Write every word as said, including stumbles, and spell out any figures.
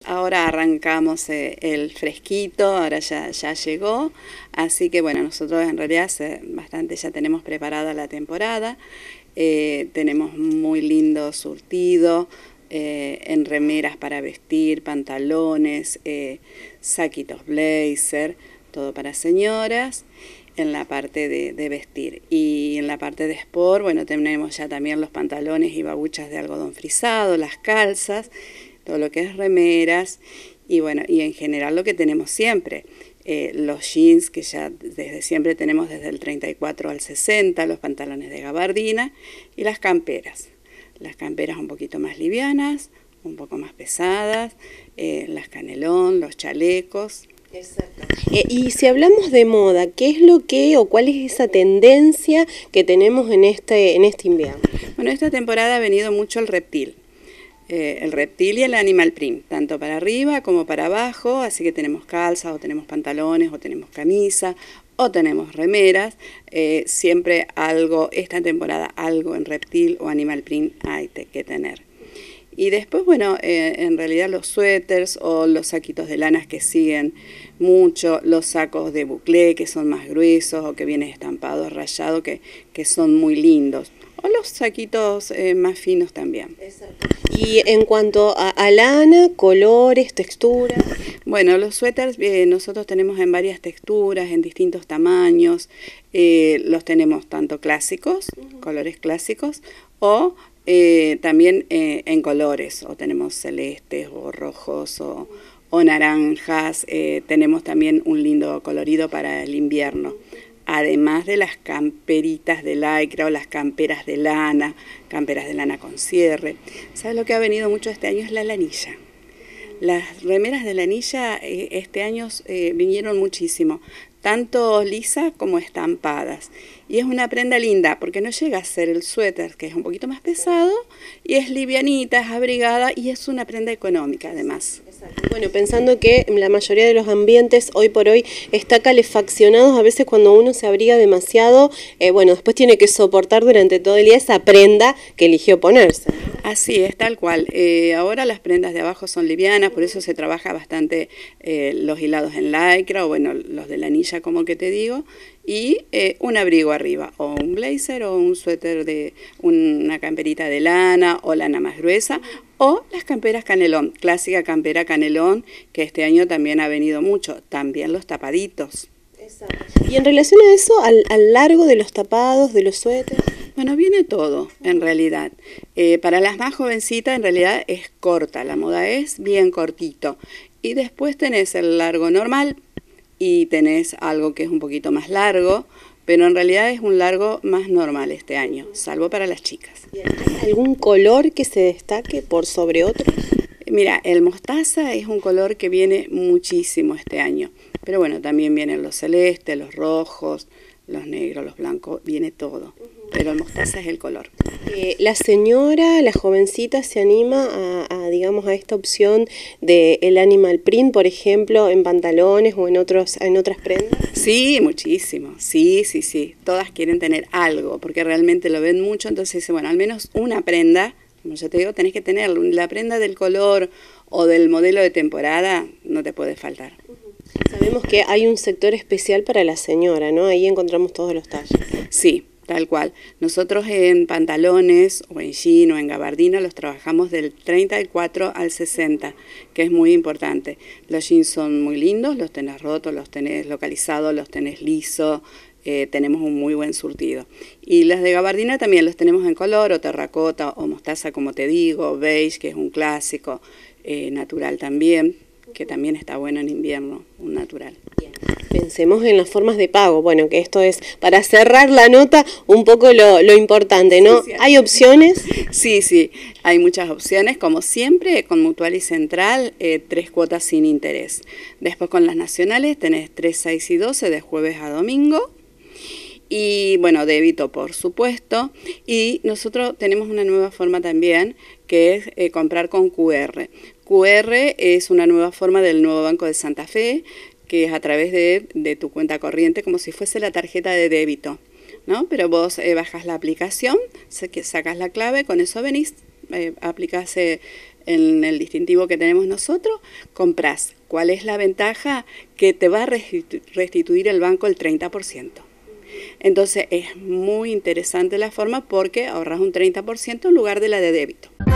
Ahora arrancamos eh, el fresquito, ahora ya, ya llegó, así que bueno, nosotros en realidad hace bastante ya tenemos preparada la temporada, eh, tenemos muy lindo surtido, eh, en remeras para vestir, pantalones, eh, saquitos blazer, todo para señoras, en la parte de, de vestir. Y en la parte de sport, bueno, tenemos ya también los pantalones y babuchas de algodón frisado, las calzas, todo lo que es remeras y bueno, y en general lo que tenemos siempre, eh, los jeans que ya desde siempre tenemos desde el treinta y cuatro al sesenta, los pantalones de gabardina y las camperas. Las camperas un poquito más livianas, un poco más pesadas, eh, las canelón, los chalecos. Exacto. Eh, y si hablamos de moda, ¿qué es lo que o cuál es esa tendencia que tenemos en este, en este invierno? Bueno, esta temporada ha venido mucho el reptil. Eh, el reptil y el animal print, tanto para arriba como para abajo, así que tenemos calzas o tenemos pantalones o tenemos camisa o tenemos remeras, eh, siempre algo, esta temporada algo en reptil o animal print hay que tener. Y después, bueno, eh, en realidad los suéteres o los saquitos de lanas que siguen mucho, los sacos de buclé que son más gruesos o que vienen estampados, rayados, que, que son muy lindos. O los saquitos eh, más finos también. Exacto. Y en cuanto a, a lana, colores, texturas. Bueno, los suéteres eh, nosotros tenemos en varias texturas, en distintos tamaños. Eh, los tenemos tanto clásicos, uh-huh. colores clásicos, o eh, también eh, en colores. O tenemos celestes o rojos o, o naranjas. Eh, tenemos también un lindo colorido para el invierno. Además de las camperitas de lycra o las camperas de lana, camperas de lana con cierre. ¿Sabes lo que ha venido mucho este año? Es la lanilla. Las remeras de lanilla eh, este año eh, vinieron muchísimo, tanto lisas como estampadas. Y es una prenda linda, porque no llega a ser el suéter, que es un poquito más pesado, y es livianita, es abrigada, y es una prenda económica además. Bueno, pensando que la mayoría de los ambientes hoy por hoy está calefaccionados, a veces cuando uno se abriga demasiado, eh, bueno, después tiene que soportar durante todo el día esa prenda que eligió ponerse. Así es, tal cual. Eh, ahora las prendas de abajo son livianas, por eso se trabaja bastante eh, los hilados en lycra, o bueno, los de lanilla como que te digo, y eh, un abrigo arriba, o un blazer, o un suéter de una camperita de lana, o lana más gruesa, o las camperas canelón, clásica campera canelón, que este año también ha venido mucho, también los tapaditos. Exacto. Y en relación a eso, al, al largo de los tapados, de los suéteres. Bueno, viene todo, en realidad. Eh, para las más jovencitas, en realidad es corta, la moda es bien cortito. Y después tenés el largo normal y tenés algo que es un poquito más largo, pero en realidad es un largo más normal este año, salvo para las chicas. ¿Hay algún color que se destaque por sobre otros? Mira, el mostaza es un color que viene muchísimo este año, pero bueno, también vienen los celestes, los rojos, los negros, los blancos, viene todo, pero el mostaza es el color. Eh, la señora, la jovencita se anima a, a, digamos, a esta opción de el animal print, por ejemplo, en pantalones o en otros, en otras prendas. Sí, muchísimo, sí, sí, sí, todas quieren tener algo, porque realmente lo ven mucho, entonces dice, bueno, al menos una prenda, como yo te digo, tenés que tener la prenda del color o del modelo de temporada, no te puede faltar. Sabemos que hay un sector especial para la señora, ¿no? Ahí encontramos todos los talles. Sí, tal cual. Nosotros en pantalones o en jean o en gabardina los trabajamos del treinta y cuatro al sesenta, que es muy importante. Los jeans son muy lindos, los tenés rotos, los tenés localizados, los tenés lisos, eh, tenemos un muy buen surtido. Y las de gabardina también los tenemos en color, o terracota, o mostaza, como te digo, beige, que es un clásico, eh, natural también, que también está bueno en invierno, un natural. Bien. Pensemos en las formas de pago, bueno, que esto es, para cerrar la nota, un poco lo, lo importante, ¿no? Sí, sí. ¿Hay opciones? Sí, sí, hay muchas opciones, como siempre, con Mutual y Central, eh, tres cuotas sin interés. Después con las nacionales tenés tres, seis y doce de jueves a domingo. Y bueno, débito por supuesto, y nosotros tenemos una nueva forma también, que es eh, comprar con Q R. Q R es una nueva forma del nuevo Banco de Santa Fe, que es a través de, de tu cuenta corriente, como si fuese la tarjeta de débito, ¿no? Pero vos eh, bajas la aplicación, sacas la clave, con eso venís, eh, aplicás eh, en el distintivo que tenemos nosotros, compras. ¿Cuál es la ventaja? Que te va a restituir el banco el treinta por ciento. Entonces es muy interesante la forma porque ahorras un treinta por ciento en lugar de la de débito.